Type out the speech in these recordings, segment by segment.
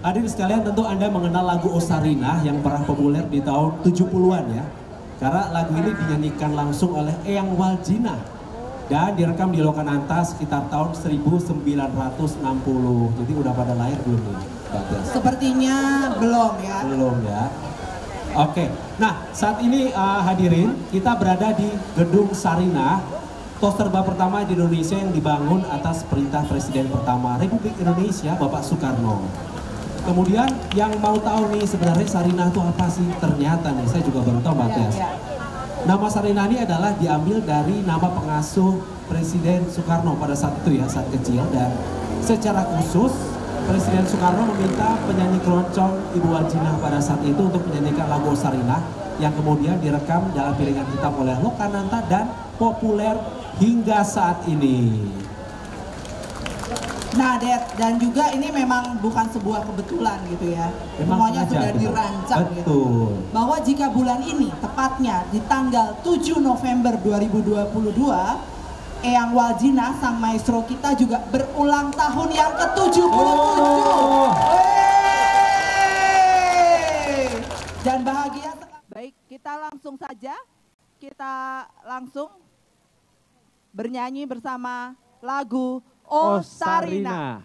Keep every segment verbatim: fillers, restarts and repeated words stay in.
Hadirin sekalian, tentu Anda mengenal lagu Ossarinah yang pernah populer di tahun tujuh puluhan ya. Karena lagu ini dinyanyikan langsung oleh Eyang Waljina dan direkam di Lokananta sekitar tahun seribu sembilan ratus enam puluh. Jadi udah pada lahir belum nih? Sepertinya belum ya. Belum ya. Oke, nah saat ini uh, hadirin kita berada di Gedung Sarinah, tos terbang pertama di Indonesia yang dibangun atas perintah Presiden pertama Republik Indonesia, Bapak Soekarno. Kemudian yang mau tahu nih sebenarnya Sarinah itu apa sih? Ternyata nih saya juga baru tahu Mbak Ya, Tias. ya. Nama Sarinah ini adalah diambil dari nama pengasuh Presiden Soekarno pada saat itu ya, saat kecil. Dan secara khusus Presiden Soekarno meminta penyanyi keroncong Ibu Waljina pada saat itu untuk menyanyikan lagu Sarinah yang kemudian direkam dalam piringan hitam oleh Lokananta dan populer hingga saat ini. Nah, Det, dan juga ini memang bukan sebuah kebetulan gitu ya. Memang Semuanya sengaja, sudah betul. dirancang Betul. gitu. Bahwa jika bulan ini, tepatnya di tanggal tujuh November dua ribu dua puluh dua, Eyang Waljina, sang maestro kita juga berulang tahun yang ke tujuh puluh tujuh. Oh. Wey! Dan bahagia sekali. Baik, kita langsung saja, kita langsung bernyanyi bersama lagu Ossarinah.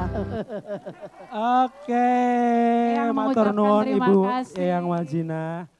Oke, matur nuwun Ibu Eyang Waljina.